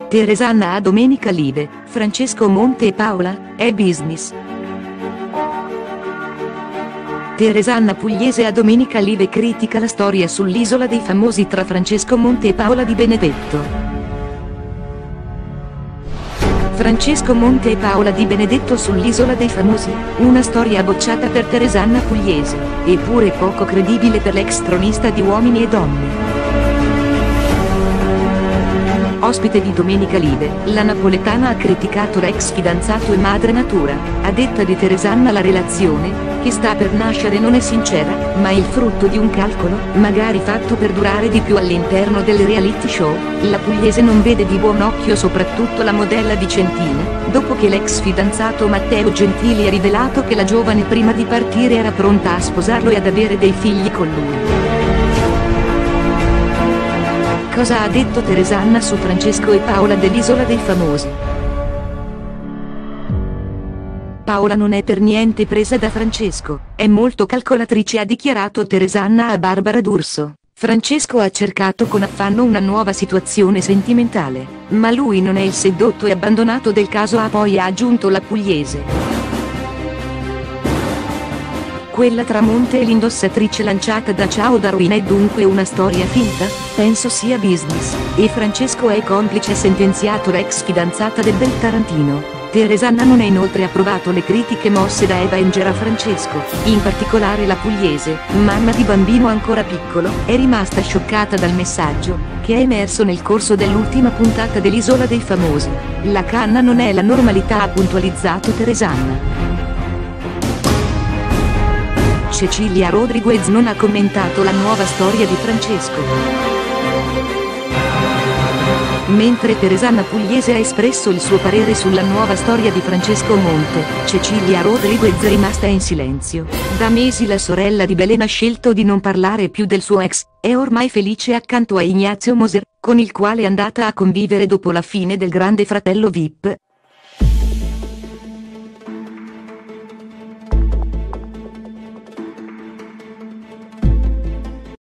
Teresanna a Domenica Live, Francesco Monte e Paola, è business. Teresanna Pugliese a Domenica Live critica la storia sull'Isola dei Famosi tra Francesco Monte e Paola Di Benedetto. Francesco Monte e Paola Di Benedetto sull'Isola dei Famosi, una storia bocciata per Teresanna Pugliese, eppure poco credibile per l'ex tronista di Uomini e Donne. Ospite di Domenica Live, la napoletana ha criticato l'ex fidanzato e madre natura. A detta di Teresanna la relazione, che sta per nascere, non è sincera, ma è il frutto di un calcolo, magari fatto per durare di più all'interno del reality show. La pugliese non vede di buon occhio soprattutto la modella vicentina, dopo che l'ex fidanzato Matteo Gentili ha rivelato che la giovane prima di partire era pronta a sposarlo e ad avere dei figli con lui. Cosa ha detto Teresanna su Francesco e Paola dell'Isola dei Famosi? Paola non è per niente presa da Francesco, è molto calcolatrice, ha dichiarato Teresanna a Barbara D'Urso. Francesco ha cercato con affanno una nuova situazione sentimentale, ma lui non è il sedotto e abbandonato del caso, ha poi aggiunto la pugliese. Quella tra Monte e l'indossatrice lanciata da Ciao Darwin è dunque una storia finta? Penso sia business, e Francesco è complice, ha sentenziato l'ex fidanzata del bel tarantino. Teresanna non ha inoltre approvato le critiche mosse da Eva Enger a Francesco, in particolare la pugliese, mamma di bambino ancora piccolo, è rimasta scioccata dal messaggio, che è emerso nel corso dell'ultima puntata dell'Isola dei Famosi. La canna non è la normalità, ha puntualizzato Teresanna. Cecilia Rodriguez non ha commentato la nuova storia di Francesco. Mentre Teresanna Pugliese ha espresso il suo parere sulla nuova storia di Francesco Monte, Cecilia Rodriguez è rimasta in silenzio. Da mesi la sorella di Belen ha scelto di non parlare più del suo ex, è ormai felice accanto a Ignazio Moser, con il quale è andata a convivere dopo la fine del Grande Fratello VIP.